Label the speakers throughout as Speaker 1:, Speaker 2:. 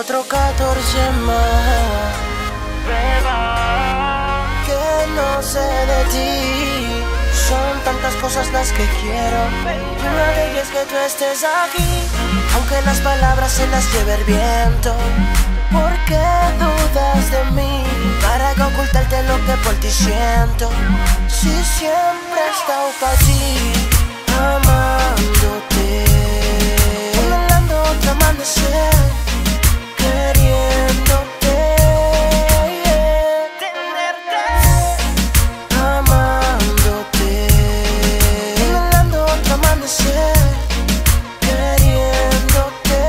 Speaker 1: otro 14 más.
Speaker 2: Beba,
Speaker 1: Que no sé de ti. Son tantas cosas las que quiero. Una de ellas es que tú estés aquí, aunque las palabras se las lleve el viento. ¿Por qué dudas de mí? ¿Para que ocultarte lo que por ti siento? Si siempre he estado para ti, amándote, anhelando otro amanecer, queriéndote, amándote, anhelando otro amanecer, queriéndote.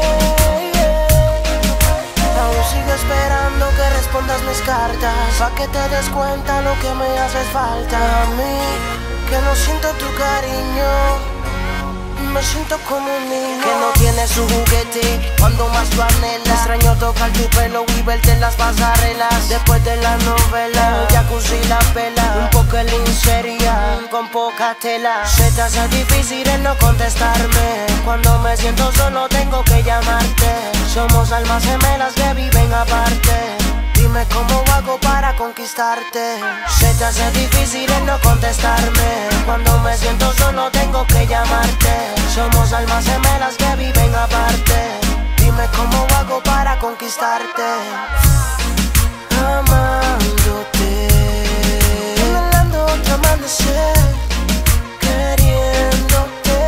Speaker 1: Aún sigo esperando que respondas mis cartas, pa' que te des cuenta lo que me hace falta a mí, que no siento tu cariño. Me siento como un niño que no tiene su juguete cuando más lo anhela. Extraño tocar tu pelo y verte en las pasarelas. Después de la novela, un jacuzzi la vela, un poco de lencería con poca tela. Se te hace difícil el no contestarme. Cuando me siento solo tengo que llamarte. Somos almas gemelas que viven aparte. Dime cómo hago para conquistarte. Se te hace difícil el no contestarme. Cuando me siento solo tengo que llamarte. Somos almas gemelas que viven aparte. Dime cómo hago para conquistarte. Amándote, anhelando otro amanecer, queriéndote,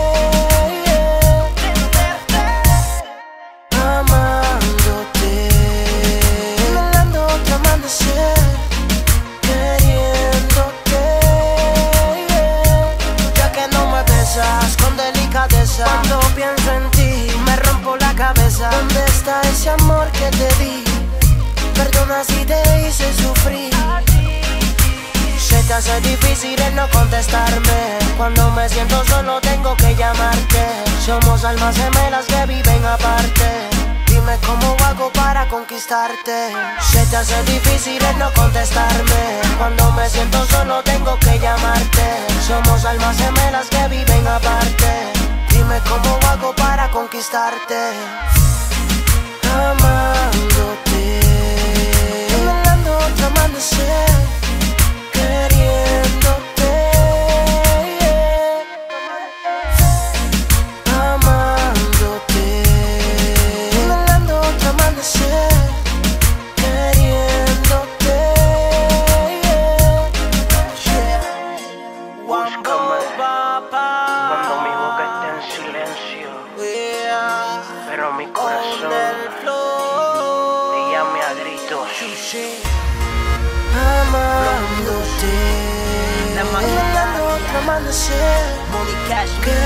Speaker 1: amándote, anhelando otro amanecer, queriéndote. Ya que no me besas con delicadeza, cuando pienso en ti me rompo la cabeza. ¿Dónde está ese amor que te di? Perdona si te hice sufrir. Se te hace difícil el no contestarme. Cuando me siento solo tengo que llamarte. Somos almas gemelas que viven aparte. Dime cómo hago para conquistarte. Se te hace difícil el no contestarme. Cuando me siento solo tengo que llamarte. Somos almas gemelas que viven aparte. Dime cómo hago para conquistarte. Amándote, anhelando otro amanecer, queriéndote, amándote, anhelando otro amanecer, queriéndote.
Speaker 2: búscame cuando mi boca está en silencio, pero mi corazón te llame a gritos.
Speaker 1: Amándote, anhelando otro amanecer,